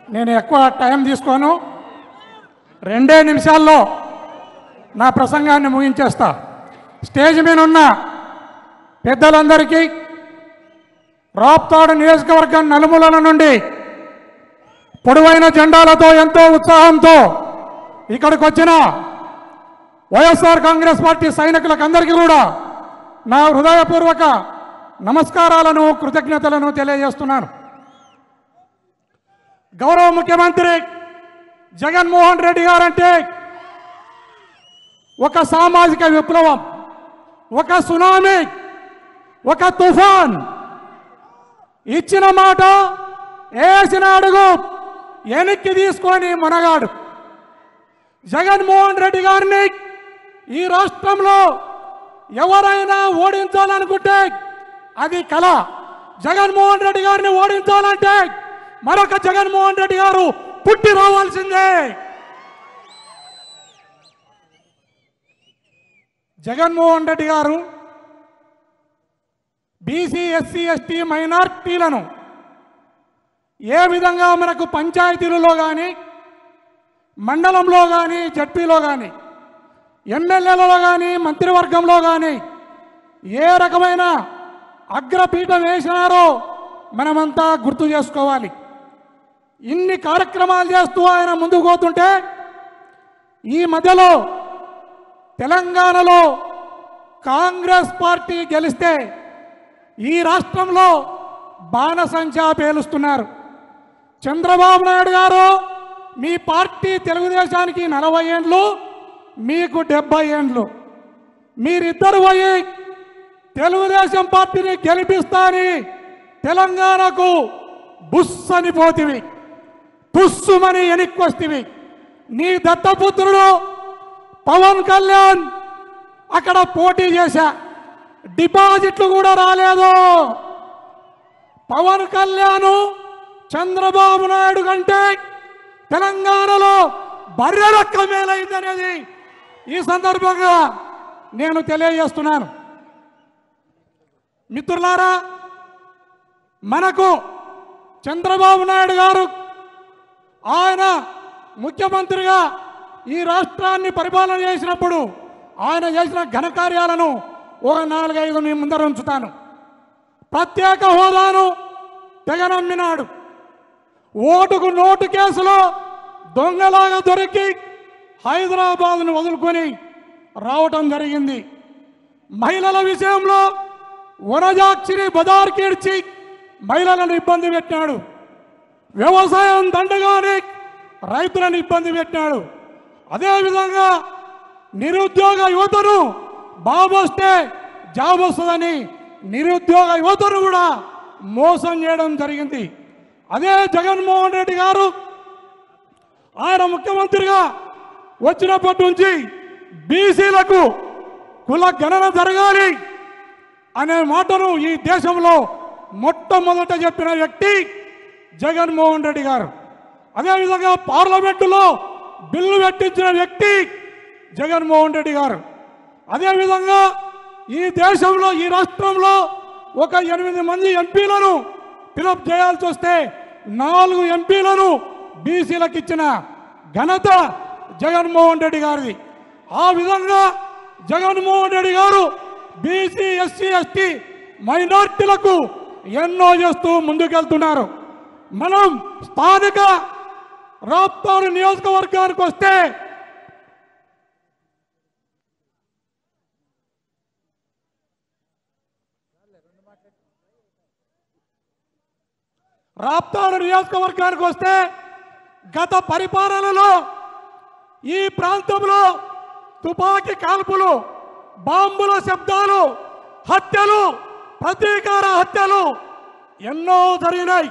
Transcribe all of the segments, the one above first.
నేను ఎక్కువ టైం తీసుకోను, 2 నిమిషాల్లో నా ప్రసంగాన్ని ముగించేస్తా. స్టేజ్ మీద ఉన్న పెద్దలందరికీ, రాప్తాడు నియోజకవర్గం నలుమూలల నుండి పొడవైన జెండాలతో ఎంతో ఉత్సాహంతో ఇక్కడికి వచ్చిన వైఎస్ఆర్ కాంగ్రెస్ పార్టీ సైనికులకు అందరికీ కూడా నా హృదయపూర్వక నమస్కారాలను, కృతజ్ఞతలను తెలియజేస్తున్నాను. గౌరవ ముఖ్యమంత్రి జగన్మోహన్ రెడ్డి గారంటే ఒక సామాజిక విప్లవం, ఒక సునామీ, ఒక తుఫాన్. ఇచ్చిన మాట వేసిన అడుగు వెనక్కి తీసుకొని మునగాడు. జగన్మోహన్ రెడ్డి గారిని ఈ రాష్ట్రంలో ఎవరైనా ఓడించాలనుకుంటే అది కళ. జగన్మోహన్ రెడ్డి గారిని ఓడించాలంటే మరొక జగన్మోహన్ రెడ్డి గారు పుట్టి రావాల్సిందే. జగన్మోహన్ రెడ్డి గారు బీసీ, ఎస్సీ, ఎస్టీ, మైనార్టీలను ఏ విధంగా మనకు పంచాయతీలలో కానీ, మండలంలో కానీ, జడ్పీలో కానీ, ఎమ్మెల్యేలలో కానీ, మంత్రివర్గంలో కానీ ఏ రకమైన అగ్రపీఠం వేసినారో మనమంతా గుర్తు చేసుకోవాలి. ఇన్ని కార్యక్రమాలు చేస్తూ ఆయన ముందుకు పోతుంటే ఈ మధ్యలో తెలంగాణలో కాంగ్రెస్ పార్టీ గెలిస్తే ఈ రాష్ట్రంలో బాణసంచా పేలుస్తున్నారు. చంద్రబాబు నాయుడు గారు, మీ పార్టీ తెలుగుదేశానికి 40 ఏండ్లు, మీకు 70 ఏండ్లు. మీరిద్దరు పోయి తెలుగుదేశం పార్టీని గెలిపిస్తాని తెలంగాణకు బుస్ అని పోతివి, పుస్సుమని వెనక్కొస్తివి. నీ దత్తపుత్రుడు పవన్ కళ్యాణ్ అక్కడ పోటీ చేశా, డిపాజిట్లు కూడా రాలేదు. పవన్ కళ్యాణ్ చంద్రబాబు నాయుడు కంటే తెలంగాణలో బర్రెలక్క మేలైందనేది ఈ సందర్భంగా నేను తెలియజేస్తున్నాను. మిత్రులారా, మనకు చంద్రబాబు నాయుడు గారు ఆయన ముఖ్యమంత్రిగా ఈ రాష్ట్రాన్ని పరిపాలన చేసినప్పుడు ఆయన చేసిన ఘనకార్యాలను ఒక 4-5 మీ ముందర ఉంచుతాను. ప్రత్యేక హోదాను తెగనమ్మినాడు. ఓటుకు నోటు కేసులో దొంగలాగా దొరికి హైదరాబాద్ను వదులుకొని రావటం జరిగింది. మహిళల విషయంలో వనజాక్షిని బజార్కిడ్చి మహిళలను ఇబ్బంది పెట్టినాడు. వ్యవసాయం దండగానే రైతులను ఇబ్బంది పెట్టినాడు. అదేవిధంగా నిరుద్యోగ యువతను బాబు వస్తే జాబ్ వస్తుందని నిరుద్యోగ యువతను కూడా మోసం చేయడం జరిగింది. అదే జగన్మోహన్ రెడ్డి గారు ఆయన ముఖ్యమంత్రిగా వచ్చినప్పటి నుంచి బీసీలకు కుల గణన జరగాలి అనే మాటను ఈ దేశంలో మొట్టమొదట చెప్పిన వ్యక్తి జగన్మోహన్ రెడ్డి గారు. అదేవిధంగా పార్లమెంటులో బిల్లు పెట్టించిన వ్యక్తి జగన్మోహన్ రెడ్డి గారు. అదేవిధంగా ఈ దేశంలో, ఈ రాష్ట్రంలో ఒక 8 మంది ఎంపీలను ఫిలప్ చేయాల్సి వస్తే 4 ఎంపీలను బీసీలకు ఇచ్చిన ఘనత జగన్మోహన్ రెడ్డి గారిది. ఆ విధంగా జగన్మోహన్ రెడ్డి గారు బీసీ, ఎస్సీ, ఎస్టీ, మైనార్టీలకు ఎన్నో చేస్తూ ముందుకెళ్తున్నారు. మనం స్థానిక రాప్తాడు నియోజకవర్గానికి వస్తే గత పరిపాలనలో ఈ ప్రాంతంలో తుపాకీ కాల్పులు, బాంబుల శబ్దాలు, హత్యలు, ప్రతీకార హత్యలు ఎన్నో జరిగినాయి.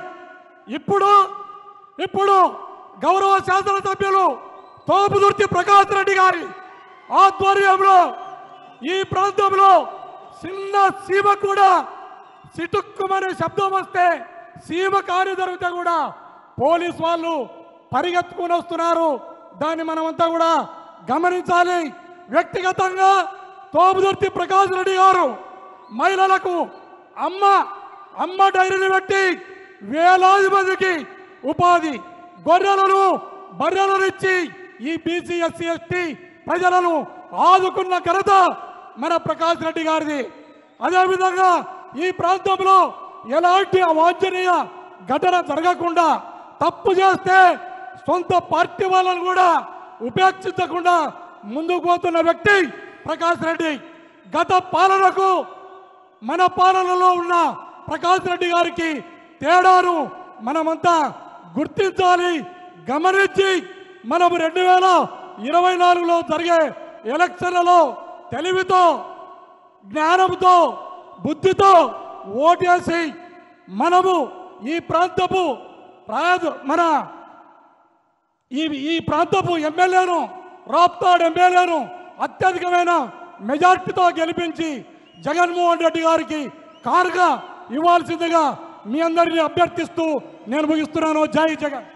ఇప్పుడు గౌరవ శాసనసభ్యులు తోపుదుర్తి ప్రకాష్ రెడ్డి గారి ఆధ్వర్యంలో ఈ ప్రాంతంలో చిన్న సీమ కూడా సిటుక్కుమనే శబ్దం వస్తే సీమ కాని జరిగితే కూడా పోలీసు వాళ్ళు పరిగెత్తుకుని వస్తున్నారు. దాన్ని మనమంతా కూడా గమనించాలి. వ్యక్తిగతంగా తోపుదుర్తి ప్రకాష్ రెడ్డి గారు మహిళలకు అమ్మ డైరీని పెట్టి వేలాది మందికి ఉపాధి, గొర్రెలను బర్రెలను ఇచ్చి ఈ బీసీ ఎస్సీ ఎస్టీ ప్రజలను ఆదుకున్న ఘనత మన ప్రకాష్ రెడ్డి గారిది. అదేవిధంగా ఈ ప్రాంతంలో ఎలాంటి అవాంఛనీయ ఘటన జరగకుండా, తప్పు చేస్తే సొంత పార్టీ వాళ్ళను కూడా ఉపేక్షించకుండా ముందుకు పోతున్న వ్యక్తి ప్రకాష్ రెడ్డి. గత పాలనకు మన పాలనలో ఉన్న ప్రకాష్ రెడ్డి గారికి తేడాను మనమంతా గుర్తించాలి, గమనించి మనము 2024లో జరిగే ఎలక్షన్లలో తెలివితో, జ్ఞానంతో, బుద్ధితో ఓటేసి మనము ఈ ప్రాంతపు ఈ ప్రాంతపు ఎమ్మెల్యేను, రాప్తాడ్ ఎమ్మెల్యేను అత్యధికమైన మెజార్టీతో గెలిపించి జగన్మోహన్ రెడ్డి గారికి కానుక ఇవ్వాల్సిందిగా మీ అందరినీ అభ్యర్థిస్తూ నేను ముగిస్తున్నాను. జై జగన్.